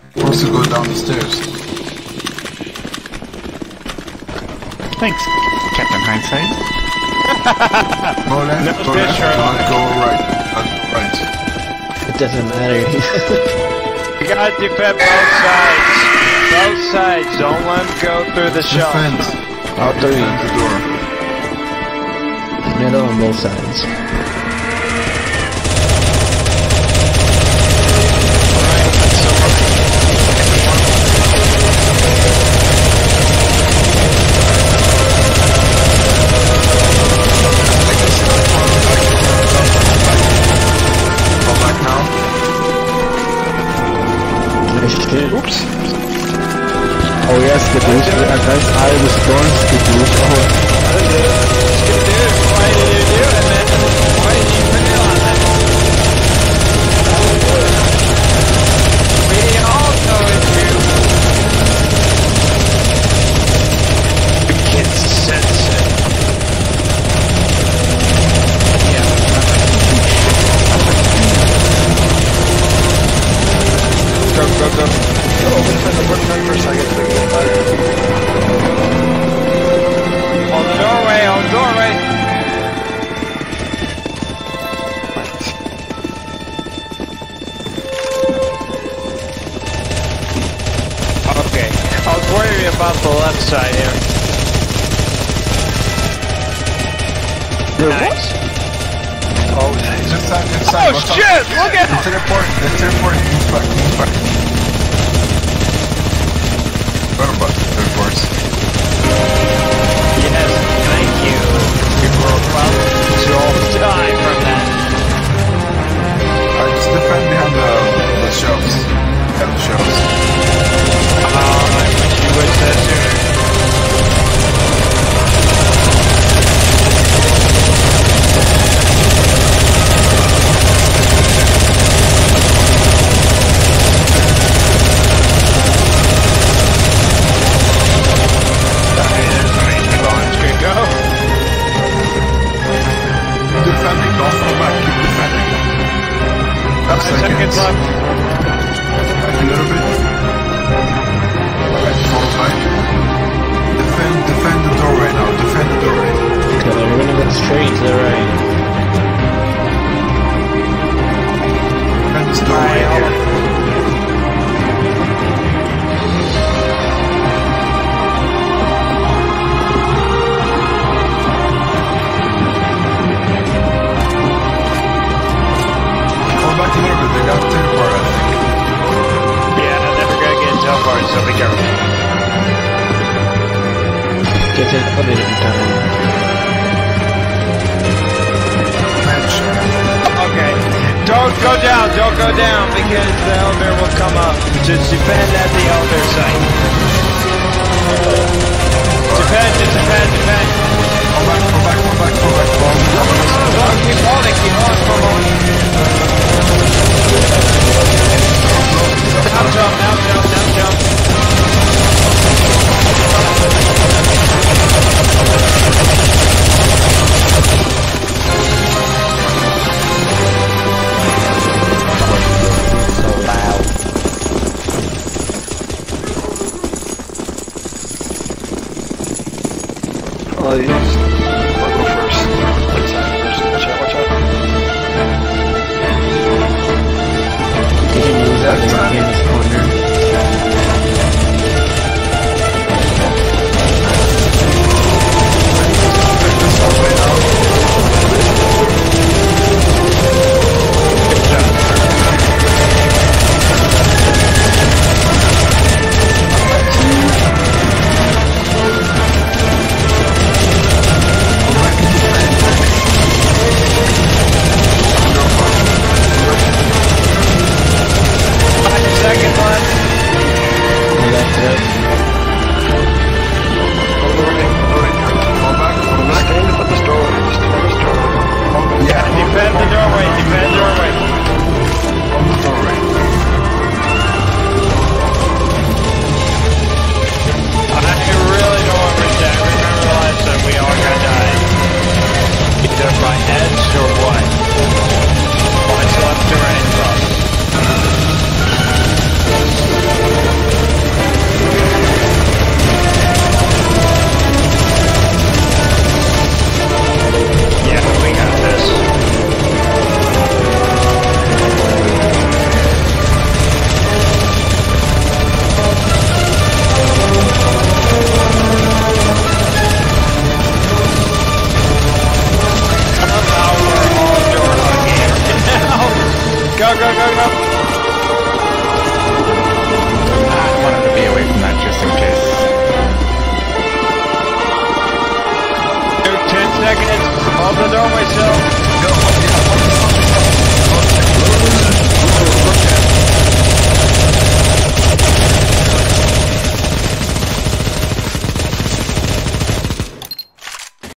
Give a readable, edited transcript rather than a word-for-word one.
Supposed to go down the stairs. Thanks, Captain Hindsight. Go left, No go left, picture. not go right. Not go right. It doesn't matter. You gotta defend both sides. Both sides. Don't let them go through the shelf. Defend. All three. Defend the door. Middle on both sides. Go back now. Nice shit. Oops. Oh yes, the boost. That's out of the storms. The boost. Oh. Why did you do it, man? Why did you put it on that? We all know it's you. The kid's sensitive. Go, go, go. Open the workbench for a second. On the doorway, on the doorway. Okay, I was worried about the left side here. Nice. Oh, nice. Inside, Oh watch out. shit! Look at The teleport, move back, move back. What about the teleports? Yes, thank you. People are about to all die from that. Alright, just defend behind the shelves. Behind the shelves. I wish you would say sooner. Go. Keep defending, don't fall back, keep defending. 5 Seconds left. Back a little bit. Alright, fall back. Defend the doorway now, defend the doorway. Okay, we're gonna go straight to the right. Defend this doorway here. Back a little bit, they got teleport, I think. Yeah, I'm never gonna get teleport, so be careful. Get teleported in time. Okay. Don't go down, because the elder will come up. Just defend at the elder site. Defend. Go back. Keep holding for a moment. Now jump. So loud. Oh, yes. I'll go first. Watch out. Did you move that in this corner? Go, go, go, go.